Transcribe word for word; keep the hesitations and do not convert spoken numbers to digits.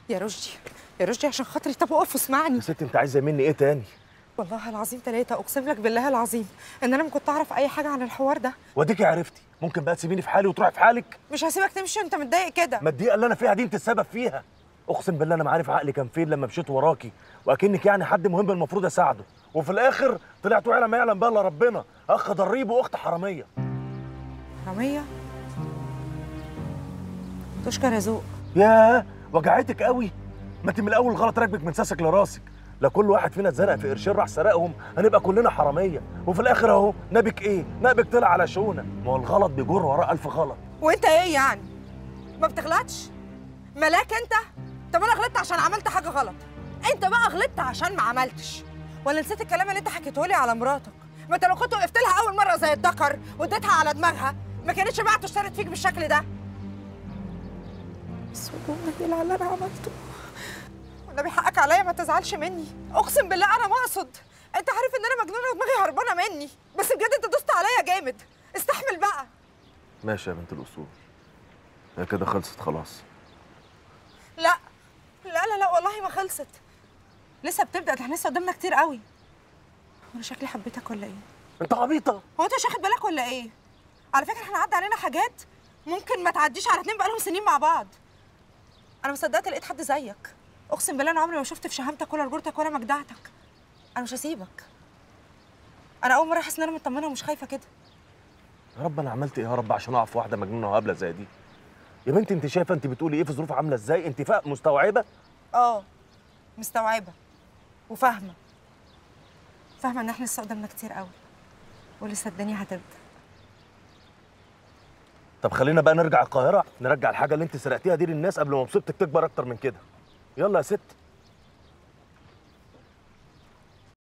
يا رشدي يا رشدي عشان خاطري، طب اقف واسمعني. يا ست انت عايزه مني ايه تاني؟ والله العظيم ثلاثة، اقسم لك بالله العظيم ان انا ما كنت اعرف اي حاجه عن الحوار ده. واديكي عرفتي، ممكن بقى تسيبيني في حالي وتروحي في حالك؟ مش هسيبك تمشي وانت متضايق كده. ما الدقيقه اللي انا فيها دي انت السبب فيها. اقسم بالله انا ما عارف عقلي كان فين لما مشيت وراكي، واكنك يعني حد مهم المفروض اساعده، وفي الاخر طلعتوا يعلم ما يعلم بقى الا ربنا، اخ ضريب واخت حراميه. حراميه؟ تشكر يا ذوق. ياه وجعتك قوي. ما انت من الاول غلط راكبك من ساسك لراسك. لا كل واحد فينا اتزنق في قرشين راح سرقهم هنبقى كلنا حراميه، وفي الاخر اهو نابك ايه؟ نابك طلع على شونه. ما هو الغلط بيجر وراه الف غلط. وانت ايه يعني؟ ما بتغلطش؟ ملاك انت؟ طب انا غلطت عشان عملت حاجه غلط، انت بقى غلطت عشان ما عملتش. ولا نسيت الكلام اللي انت حكيته لي على مراتك؟ ما انت لو كنت وقفت لها اول مره زي الدكر واديتها على دماغها ما كانتش بقى اشترت فيك بالشكل ده. بس والله على اللي انا عملته، والنبي حقك عليا ما تزعلش مني، اقسم بالله انا ما اقصد. انت عارف ان انا مجنونه ودماغي هربانه مني، بس بجد انت دوست عليا جامد، استحمل بقى. ماشي يا بنت الاصول، هي كده خلصت خلاص. لا لا لا لا والله ما خلصت، لسه بتبدأ، احنا لسه قدامنا كتير قوي. وانا شكلي حبيتك ولا ايه؟ انت عبيطه. هو انت مش واخد بالك ولا ايه؟ على فكره احنا عدى علينا حاجات ممكن ما تعديش على اتنين بقالهم سنين مع بعض. انا ما صدقت لقيت حد زيك، اقسم بالله انا عمري ما شفت في شهامتك ولا رجولتك ولا مجدعتك. انا مش هسيبك، انا اول مره احس ان انا مطمنه ومش خايفه كده. يا رب انا عملت ايه يا رب عشان اقف في واحده مجنونه وهبله زي دي؟ يا بنتي انت شايفه انت بتقولي ايه في ظروف عامله ازاي؟ انت فاق مستوعبه؟ اه مستوعبه وفاهمه، فاهمه ان احنا لسه قدامنا كتير قوي ولسه الدنيا هتبدا. طب خلينا بقى نرجع القاهره، نرجع الحاجه اللي انت سرقتيها دي للناس قبل ما مصيبتك تكبر اكتر من كده. يلا يا ست.